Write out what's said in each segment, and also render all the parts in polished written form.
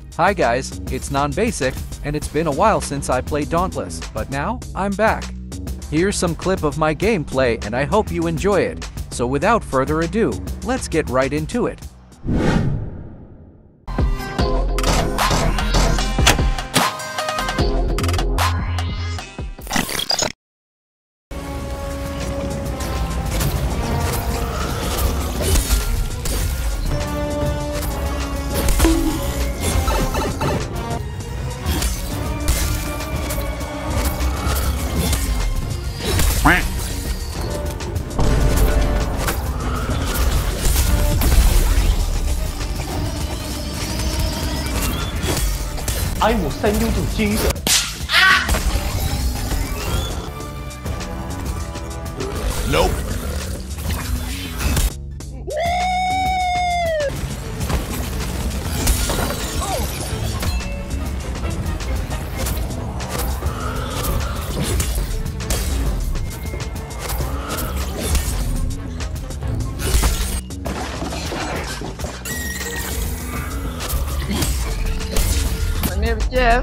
Hi guys, it's non-basic, and it's been a while since I played Dauntless, but now, I'm back. Here's some clip of my gameplay and I hope you enjoy it. So without further ado, let's get right into it. I will send you to Jesus. Nope. My name is Jeff.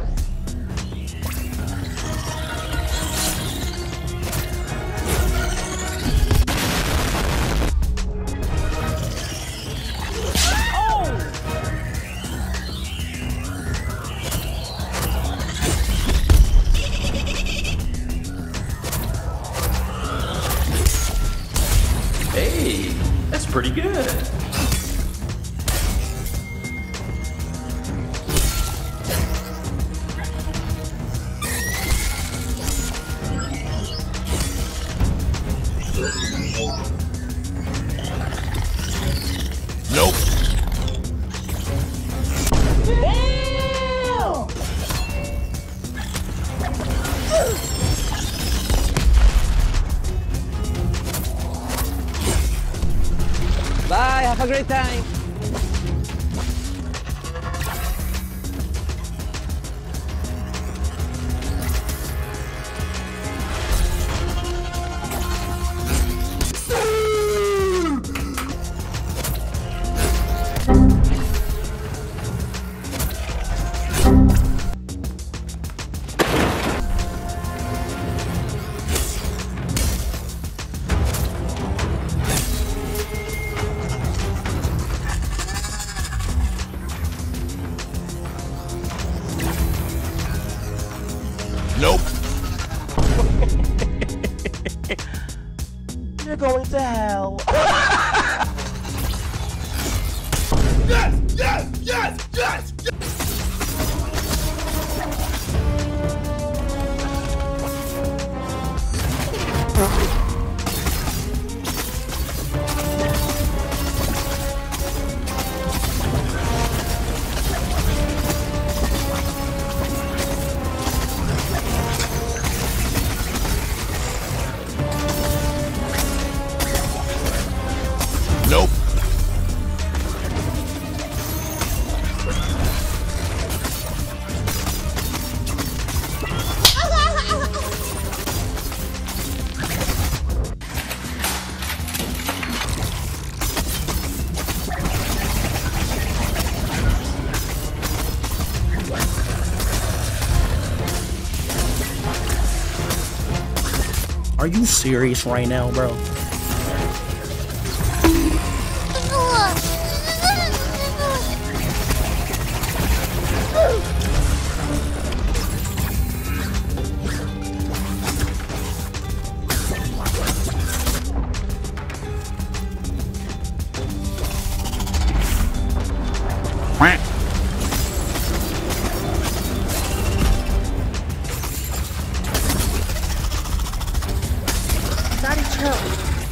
Hey, that's pretty good. Nope. Bye, have a great time. Nope. You're going to hell. Yes! Yes! Yes! Yes! Nope. Are you serious right now, bro? Daddy, chill.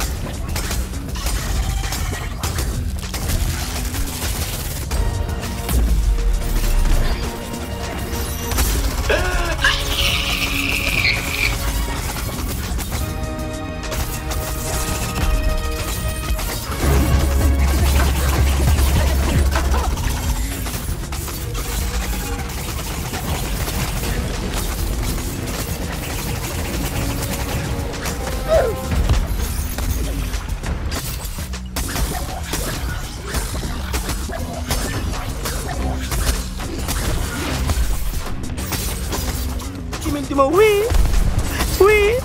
cuma wih. Wih.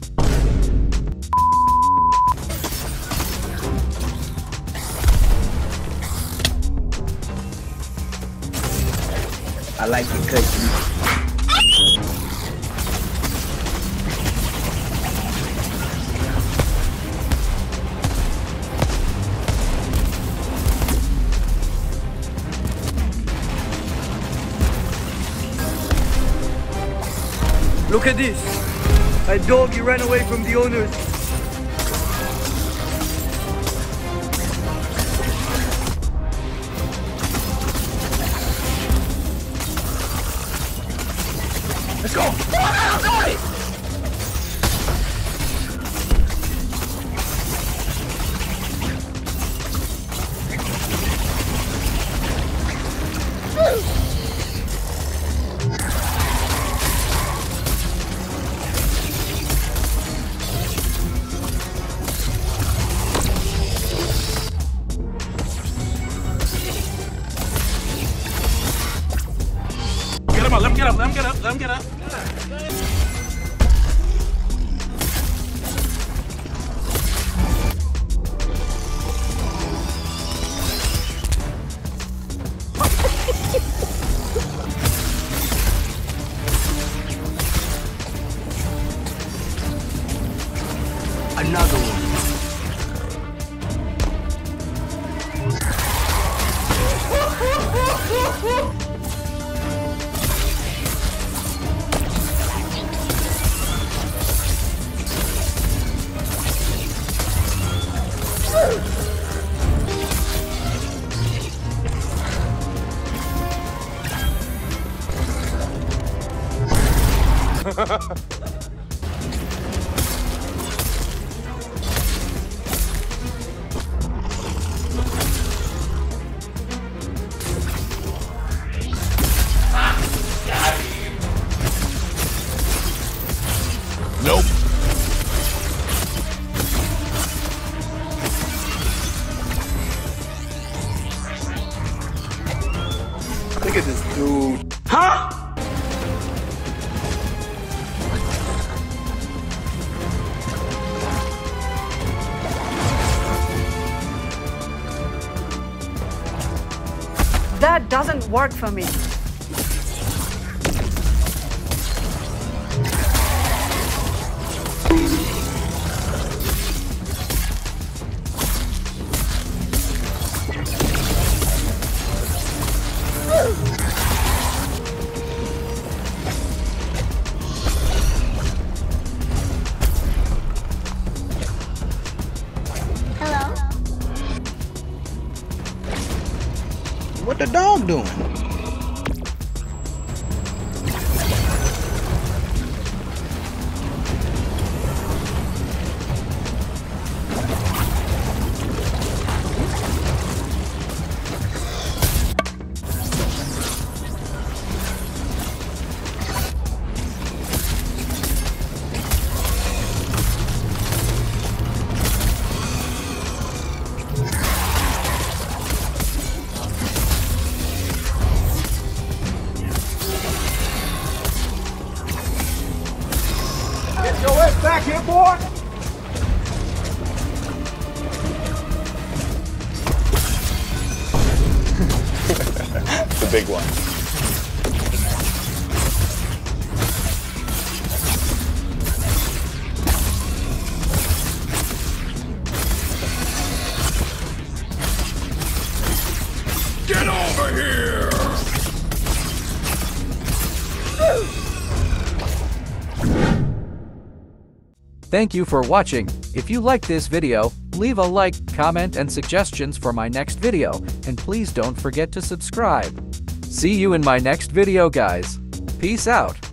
I like it cause Look at this. A dog, he ran away from the owners. Let's go! Go! Let him get up, let him get up, let him get up. another one. Nope. Look at this dude. Huh? That doesn't work for me. What the dog doing? Get your ass back here, boy. The big one. Get over here! Thank you for watching. If you liked this video, leave a like, comment, and suggestions for my next video, and please don't forget to subscribe. See you in my next video, guys. Peace out.